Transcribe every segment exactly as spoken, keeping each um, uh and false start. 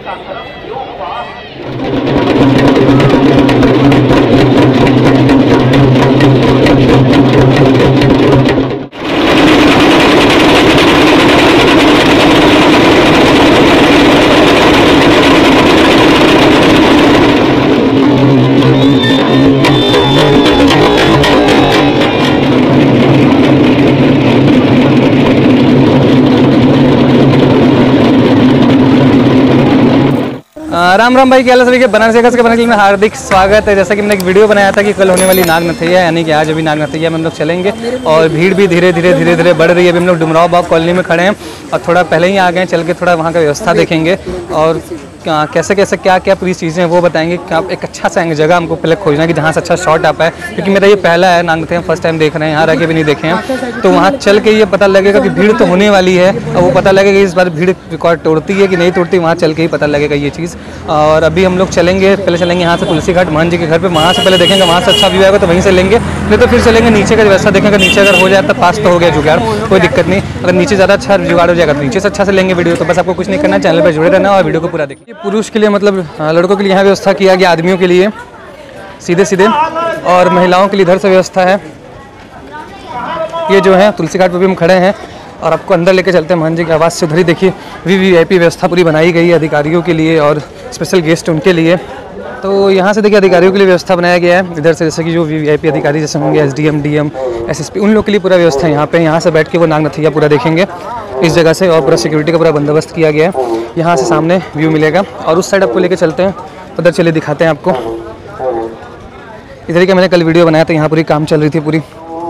का क्रम क्यों हुआ? राम राम भाई, क्या हाल सभी के। बनारस एक्सप्रेस के बनाने में हार्दिक स्वागत है। जैसा कि मैंने एक वीडियो बनाया था कि कल होने वाली नाग नथैया, यानी कि आज अभी नाग नथैया में हम लोग चलेंगे और भीड़ भी धीरे धीरे धीरे धीरे बढ़ रही है। अभी हम लोग डुमराव बाग कॉलोनी में खड़े हैं और थोड़ा पहले ही आ गए, चल के थोड़ा वहाँ का व्यवस्था देखेंगे और कैसे कैसे क्या क्या पूरी चीज़ें वो बताएंगे। आप एक अच्छा सा जगह हमको पहले खोजना कि जहाँ से अच्छा शॉट आ पाए, क्योंकि मेरा ये पहला है नाग नथैया, फर्स्ट टाइम देख रहे हैं, यहाँ रह के भी नहीं देखे हैं। तो वहाँ चल के ये पता लगेगा कि भीड़ तो होने वाली है और वो पता लगेगा कि इस बार भीड़ रिकॉर्ड तोड़ती है कि नहीं तोड़ती, वहाँ चल के ही पता लगेगा ये चीज़। और अभी हम लोग चलेंगे, पहले चलेंगे यहाँ से तुलसी घाट महंत जी के घर पे, वहाँ से पहले देखेंगे, वहाँ से अच्छा व्यू आएगा तो वहीं से लेंगे, नहीं तो फिर चलेंगे नीचे का व्यवस्था देखेंगे। नीचे अगर हो जाए तो पास तो हो गया जुगाड़, कोई दिक्कत नहीं। अगर नीचे ज़्यादा अच्छा जुगाड़ हो जाएगा तो नीचे से अच्छा से लेंगे वीडियो। तो बस आपको कुछ नहीं करना, चैनल पर जुड़े रहना और वीडियो को पूरा देखिए। पुरुष के लिए मतलब लड़कों के लिए यहाँ व्यवस्था किया गया, आदमियों के लिए सीधे सीधे, और महिलाओं के लिए इधर से व्यवस्था है। ये जो है तुलसी घाट पर भी हम खड़े हैं और आपको अंदर लेके चलते हैं महंत जी की आवाज़ से। उधर ही देखिए वी वी आई पी व्यवस्था पूरी बनाई गई है अधिकारियों के लिए और स्पेशल गेस्ट उनके लिए। तो यहाँ से देखिए अधिकारियों के लिए व्यवस्था बनाया गया है। इधर से जैसे कि जो वी वी आई पी अधिकारी जैसे होंगे, S D M, D M, S S P, उन लोग के लिए पूरा व्यवस्था है यहाँ पे। यहाँ से बैठ के वो नाग नथैया पूरा देखेंगे इस जगह से, और पूरा सिक्योरिटी का पूरा बंदोबस्त किया गया है। यहाँ से सामने व्यू मिलेगा और उस साइड आपको लेके चलते हैं, उधर चलिए दिखाते हैं आपको। इधर का मैंने कल वीडियो बनाया था, यहाँ पूरी काम चल रही थी पूरी।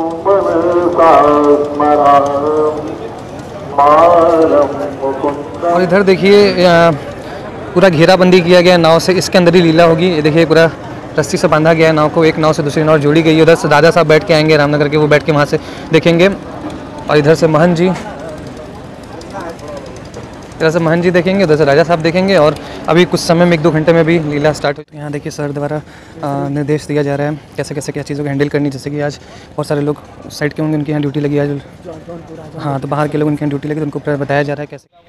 और इधर देखिए पूरा घेराबंदी किया गया नाव से, इसके अंदर ही लीला होगी। ये देखिए पूरा रस्सी से बांधा गया है नाव को, एक नाव से दूसरी नाव जोड़ी गई है। उधर से दादा साहब बैठ के आएंगे रामनगर के, वो बैठ के वहाँ से देखेंगे। और इधर से महंत जी, इधर से महंत जी देखेंगे, उधर से राजा साहब देखेंगे। और अभी कुछ समय में एक दो घंटे में भी लीला स्टार्ट हो। यहाँ देखिए सर द्वारा निर्देश दिया जा रहा है कैसे कैसे क्या चीज़ों को हैंडल करनी। जैसे कि आज बहुत सारे लोग साइड के होंगे, उनके यहाँ ड्यूटी लगी आज। हाँ, तो बाहर के लोग उनके यहाँ ड्यूटी लगी, तो उनको बताया जा रहा है कैसे।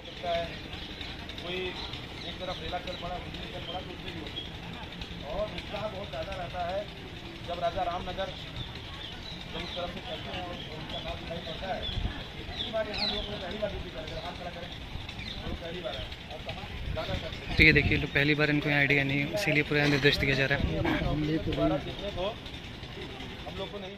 जब राजा रामनगर जब इस तरफ से चलते हैं और उनका नाम दिखाई पड़ता है, इसी बार यहाँ लोग पहली बार ड्यूटी करते हैं, हाथ खड़ा करें, लोग पहली बार है और कहाँ ज़्यादा करते हैं। तो ये देखिए लोग पहली बार, इनको यहाँ आइडिया नहीं, इसीलिए पूरा निर्देश दिया जा रहा है। हम लोग को नहीं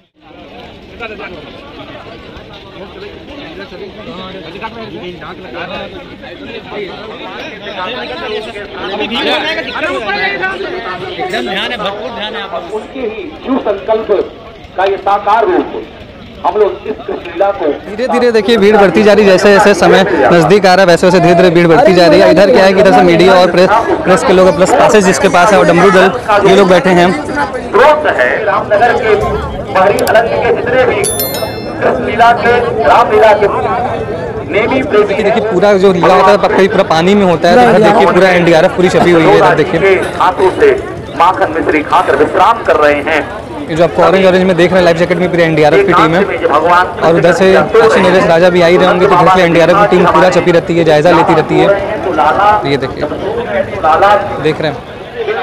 एकदम ध्यान है, भरपूर ध्यान है आप लोग। उनके ही शिव संकल्प का ये साकार रूप हम लोग इस लीला को धीरे धीरे देखिए भीड़ बढ़ती जा रही है। जैसे जैसे समय नज़दीक आ रहा है वैसे वैसे धीरे धीरे भीड़ बढ़ती जा रही है। इधर क्या है कि इधर से मीडिया और प्रेस प्रेस के लोग, प्लस पासेज जिसके पास है, और डमरू दल ये लोग बैठे हैं। स्रोत है रामनगर के बाहरी अलग के जितने भी कृष्ण लीला के, रामलीला के देखिए देखिए पूरा जो लीला होता है पक्का पूरा पानी में होता है। इधर देखिए पूरा एन डी आर एफ पूरी छपी हुई है। इधर देखिए हाथों से माखन मिश्री खाकर विश्राम कर रहे हैं। ये जो आपको ऑरेंज ऑरेंज में देख रहे हैं, लाइफ जैकेट में पूरी एन डी आर एफ की टीम है। और उधर से काशी नरेश राजा भी आई रहे होंगे, तो इधर से एन डी आर एफ की टीम पूरा छपी रहती है, जायजा लेती रहती है। तो ये देखिए देख रहे हैं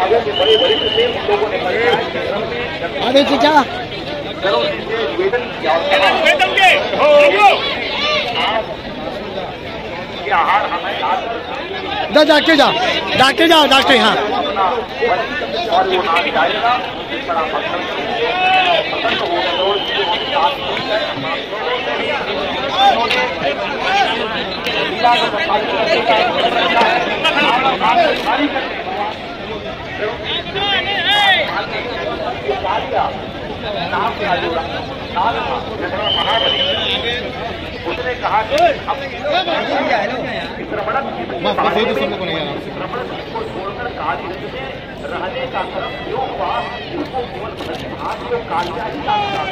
जा जाके जा जाके जा जाके हाँ उसने कहा कि छोड़कर काली रहने का क्रम क्यों हुआ? उसको केवल आज को कालिया ही जानता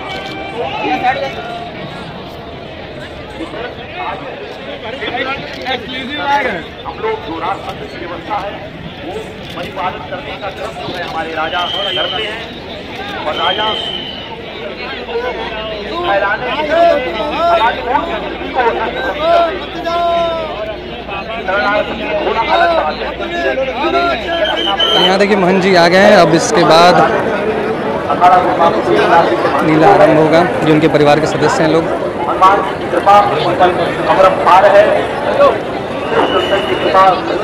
था। हम लोग जो राष्ट्र की व्यवस्था है वो परिपालन करने का क्रम जो है हमारे राजा करते हैं, और राजा फैलाने शरणार्थी होना अलग बात है। यहाँ देखिए मोहन जी आ गए हैं। अब इसके बाद अखाड़ा गुफा में लीला आरंभ होगा। जो उनके परिवार के सदस्य हैं लोग। हनुमान जी की कृपा अमरपार है। की कृपा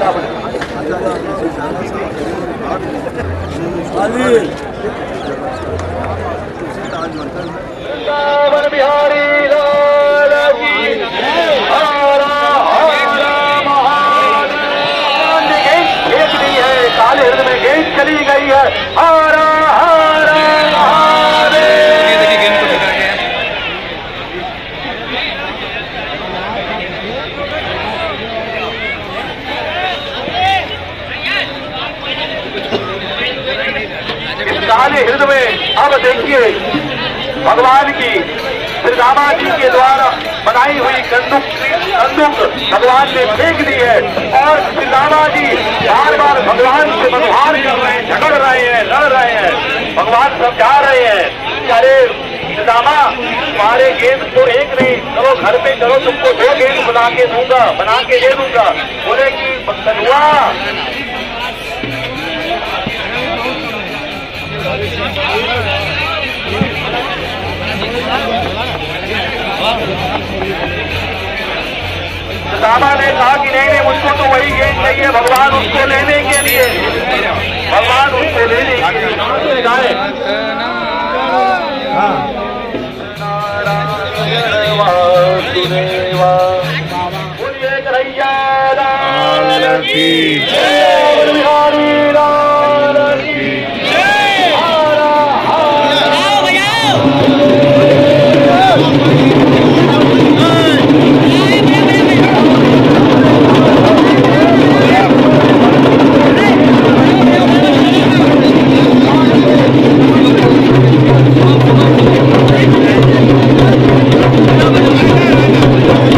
बिहारी लाल की हरा हरा महादेव गेंद फेंक दी है। काले हृदय में गेंद चली गई है। हरा हरा महादेव। देखिए गेंद को फेंका गया है। काले हृदय में अब देखिए भगवान की श्री रामा जी के द्वारा बनाई हुई बंदूक बंदूक भगवान ने फेंक दी है और श्री रामा जी बार बार भगवान से मनोहार कर रहे हैं, झगड़ रहे हैं, लड़ रहे हैं। भगवान समझा रहे हैं कि अरे श्री रामा तुम्हारे गेंद तो एक नहीं, चलो घर पे चलो तुमको दो गेंद बना के दूंगा, बना के दे दूंगा। बोले कि बंदुआ रामा ने कहा कि नहीं नहीं मुझको तो वही गेंद चाहिए। भगवान उसको लेने के लिए भगवान उसको लेने के लिए गाए बोलिए कन्हैया लाल की जय, बिहारी लाल की जय। हरा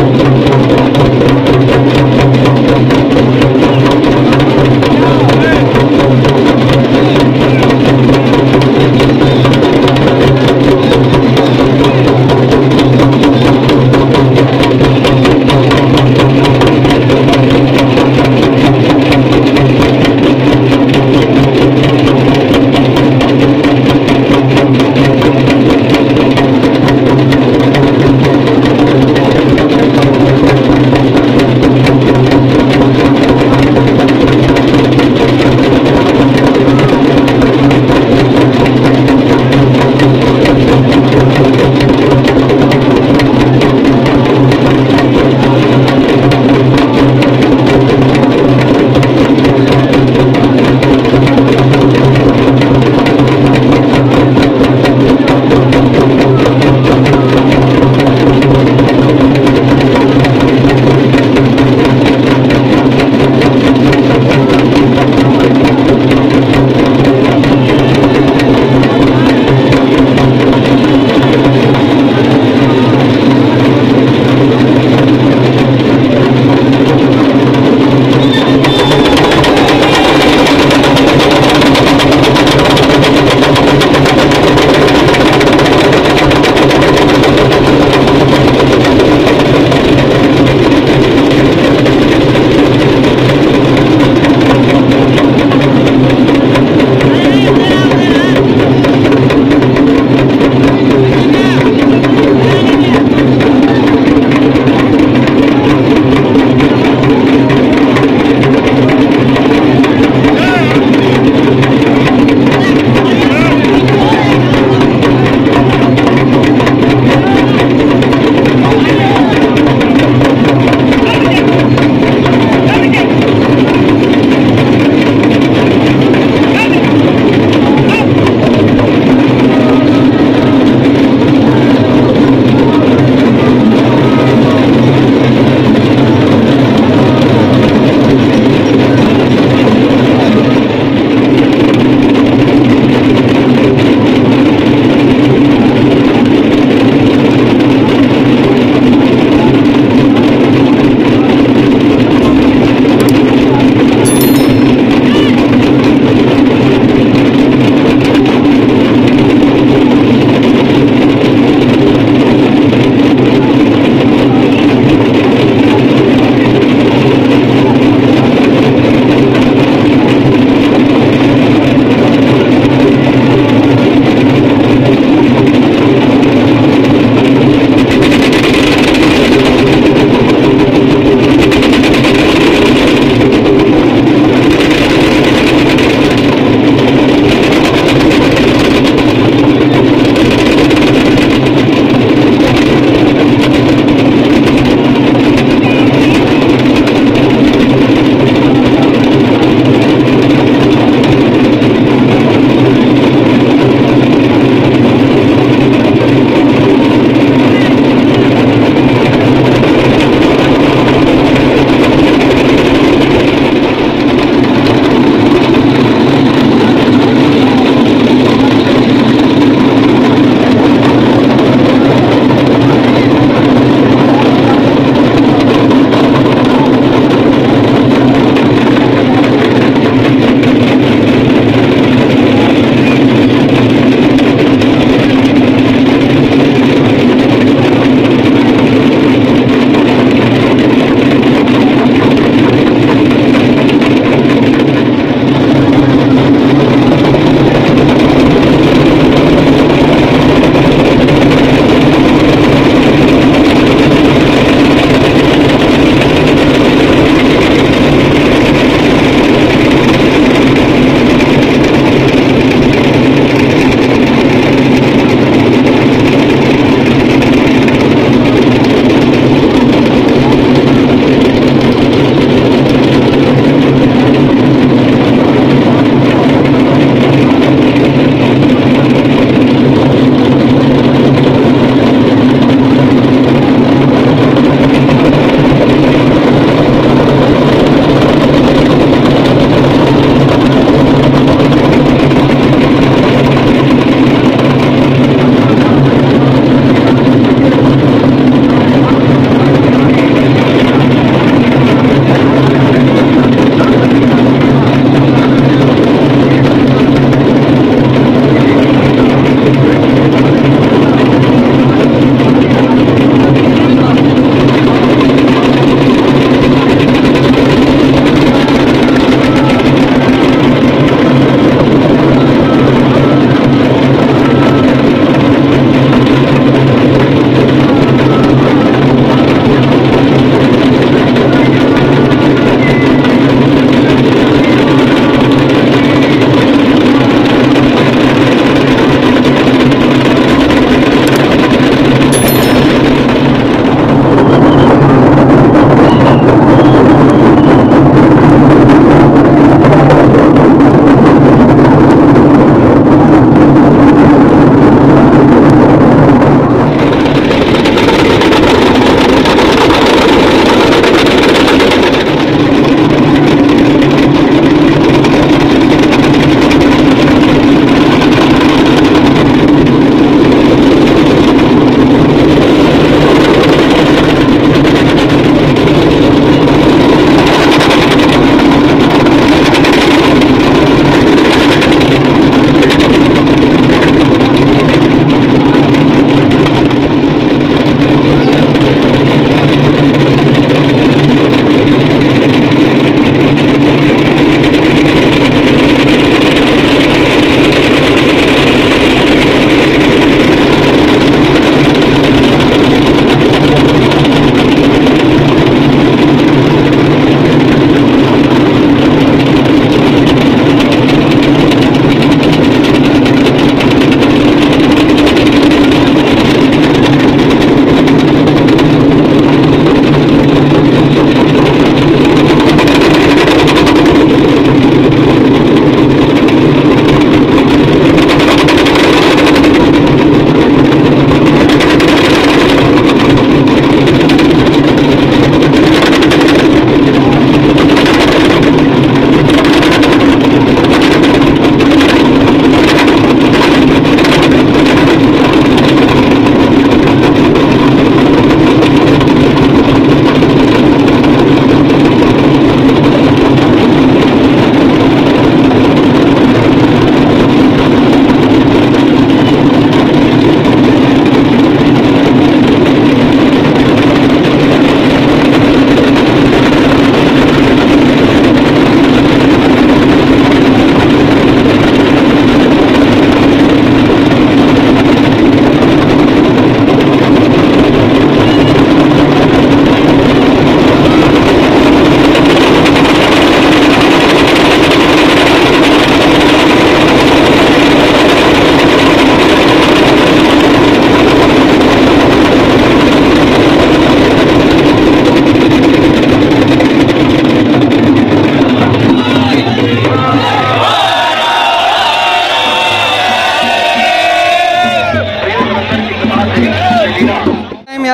Hey!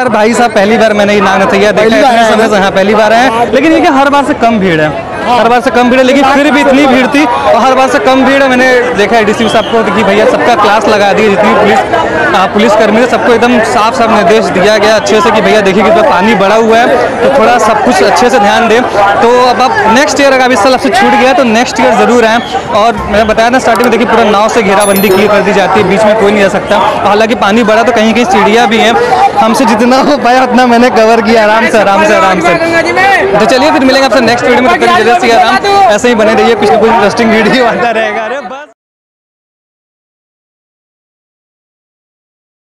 यार भाई साहब पहली बार मैंने ये नाग नथैया देखा है, इतने समय से हाँ पहली बार है, लेकिन ये क्या हर बार से कम भीड़ है, हर बार से कम भीड़ है, लेकिन फिर भी इतनी भीड़ थी और हर बार से कम भीड़ है। मैंने देखा है डीसी साहब को कि भैया सबका क्लास लगा दिए, जितनी पुलिस पुलिसकर्मी है सबको एकदम साफ साफ निर्देश दिया गया अच्छे से कि भैया देखिए कि पानी बढ़ा हुआ है तो थोड़ा सब कुछ अच्छे से ध्यान दें। तो अब आप नेक्स्ट ईयर अगर इस साल आपसे छूट गया तो नेक्स्ट ईयर जरूर आएँ। और मैंने बताया था स्टार्टिंग में, देखिए पूरा नाव से घेराबंदी क्लियर कर दी जाती है, बीच में कोई नहीं जा सकता। हालांकि पानी बढ़ा तो कहीं कहीं सीढ़ियाँ भी हैं, हमसे जितना हो पाया उतना मैंने कवर किया आराम से आराम से आराम से। तो चलिए फिर मिलेंगे आपसे नेक्स्ट वीडियो में, तब तक जल्दी से आराम, ऐसे ही बने रहिए, कुछ ना कुछ इंटरेस्टिंग वीडियो आता रहेगा।